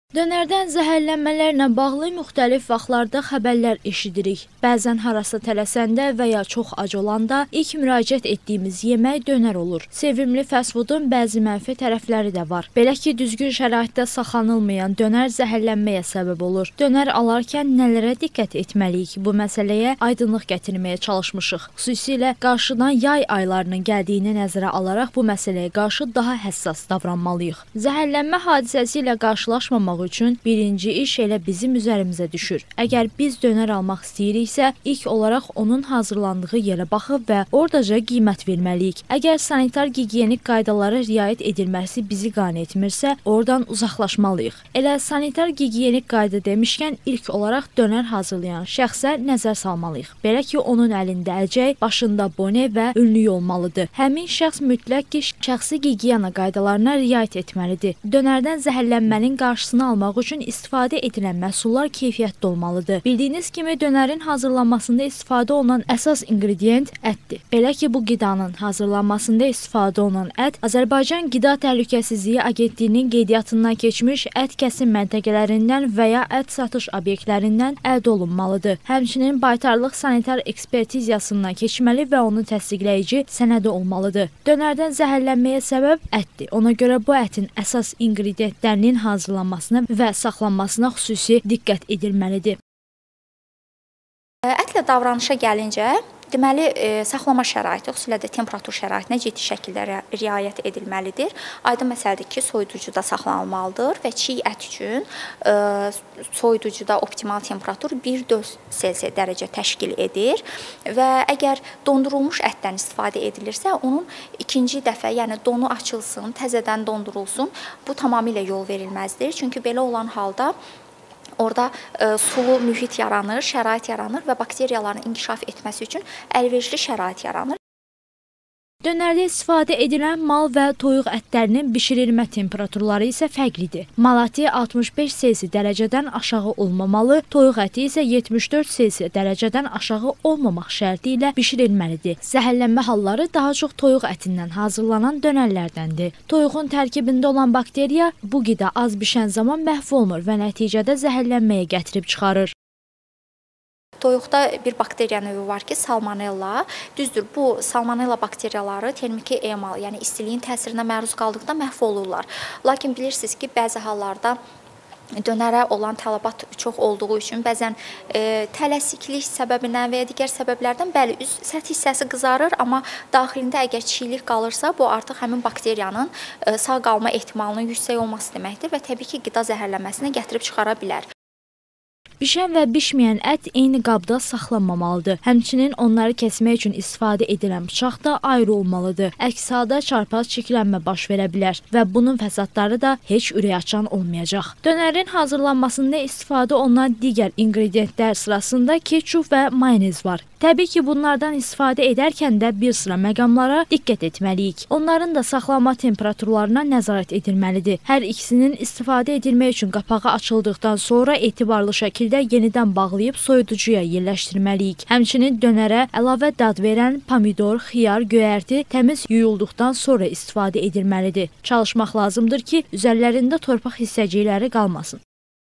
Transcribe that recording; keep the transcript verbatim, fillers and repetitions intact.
Dönərdən zəhərlənmələrlə bağlı müxtəlif vaxtlarda xəbərlər eşidirik. Bəzən harasa tələsəndə və ya çox ac olanda ilk müraciət etdiyimiz yemək dönər olur. Sevimli fast foodun bəzi mənfi tərəfləri də var. Belə ki, düzgün şəraitdə saxlanılmayan dönər zəhərlənməyə səbəb olur. Dönər alarkən nələrə diqqət etməliyik? Bu məsələyə aydınlıq gətirməyə çalışmışıq. Xüsusilə qarşıdan yay aylarının gəldiyini nəzərə alaraq bu məsələyə qarşı daha həssas davranmalıyıq. Zəhərlənmə hadisəsi ilə qarşılaşmamaq üçün birinci iş elə bizim üzərimizə düşür. Əgər biz dönər almaq istəyiriksə, ilk olaraq onun hazırlandığı yerə baxıb və oradaca qiymət verməliyik. Əgər sanitar gigiyenik qaydalara riayət edilməsi bizi qane etmirsə, oradan uzaqlaşmalıyıq. Elə sanitar gigiyenik qayda demişkən ilk olaraq dönər hazırlayan şəxsə nəzər salmalıyıq. Belə ki, onun əlində əlcək, başında bone və önlük olmalıdır. Həmin şəxs mütləq ki, şəxsi gigiyena qaydalarına riayət etməlidir. Dönərdən zəhərlənmənin qarşısını almaq üçün istifadə edilən məhsullar keyfiyyətli olmalıdır. Bildiyiniz kimi dönərin hazırlanmasında istifadə olunan əsas ingredient ətdir. Belə ki, bu qidanın hazırlanmasında istifadə olunan ət Azərbaycan Qida Təhlükəsizliyi Agentliyinin qeydiyyatından keçmiş ət kəsim məntəqələrindən və ya ət satış obyektlərindən əldə olunmalıdır. Həmçinin baytarlıq sanitar ekspertizasından keçməli və onun təsdiqləyici sənədi olmalıdır. Dönərdən zəhərlənməyə səbəb ətdir. Ona görə bu ətin əsas ingrediyentlərinin hazırlanmasına və saxlanmasına xüsusi diqqət edilməlidir. Ətlə davranışa gəlincə, deməli, e, saxlama şəraiti, xüsusilə də temperatur şəraitinə ciddi şəkildə riayət edilməlidir. Aydın məsələdir ki, soyuducuda saxlanılmalıdır və çiy ət üçün e, soyuducuda optimal temperatur bir dörd Selsiya dərəcə təşkil edir və əgər dondurulmuş ətdən istifadə edilirsə, onun ikinci dəfə, yəni donu açılsın, təzədən dondurulsun, bu tamamilə yol verilməzdir. Çünki belə olan halda orada e, sulu mühit yaranır, şərait yaranır və bakteriyaların inkişaf etməsi üçün əlverişli şərait yaranır. Dönərdə istifadə edilən mal və toyuq ətlərinin bişirilmə temperaturları isə fərqlidir. Mal əti altmış beş Selsiya dərəcədən aşağı olmamalı, toyuq əti isə yetmiş dörd Selsiya dərəcədən aşağı olmamaq şərti ilə bişirilməlidir. Zəhərlənmə halları daha çox toyuq ətindən hazırlanan dönərlərdəndir. Toyuğun tərkibində olan bakteriya bu qida az bişən zaman məhv olmur və nəticədə zəhərlənməyə gətirib çıxarır. Toyuqda bir bakteriya növü var ki, salmonella. Düzdür, bu salmonella bakteriyaları termiki emal, yəni istiliyin təsirinə məruz qaldıqda məhv olurlar. Lakin bilirsiniz ki, bəzi hallarda dönərə olan tələbat çox olduğu üçün bəzən e, tələsiklik səbəbindən və ya digər səbəblərdən bəli, üz səth hissəsi qızarır, amma daxilində əgər çiyilik qalırsa, bu artıq həmin bakteriyanın e, sağ qalma ehtimalının yüksək olması deməkdir və təbii ki, qida zəhərlənməsinə gətirib çıxara bilər. Bişən və bişməyən ət eyni qabda saxlanmamalıdır. Həmçinin onları kəsmək üçün istifadə edilən bıçaq da ayrı olmalıdır. Əks halda çarpaz çirklənmə baş verə bilər və bunun fəsadları da heç ürəkaçan olmayacaq. Dönərin hazırlanmasında istifadə olunan digər ingrediyentlər sırasında ketçup və mayonez var. Təbii ki, bunlardan istifadə edərkən də bir sıra məqamlara diqqət etməliyik. Onların da saxlanma temperaturlarına nəzarət edilməlidir. Hər ikisinin istifadə edilmək üçün qapağı açıldıqdan sonra etibarlı şəkildə yenidən bağlayıb soyuducuya yerləşdirməliyik. Həmçinin dönərə əlavə dad verən pomidor, xiyar, göyərti təmiz yuyulduqdan sonra istifadə edilməlidir. Çalışmaq lazımdır ki, üzərlərində torpaq hissəcikləri qalmasın.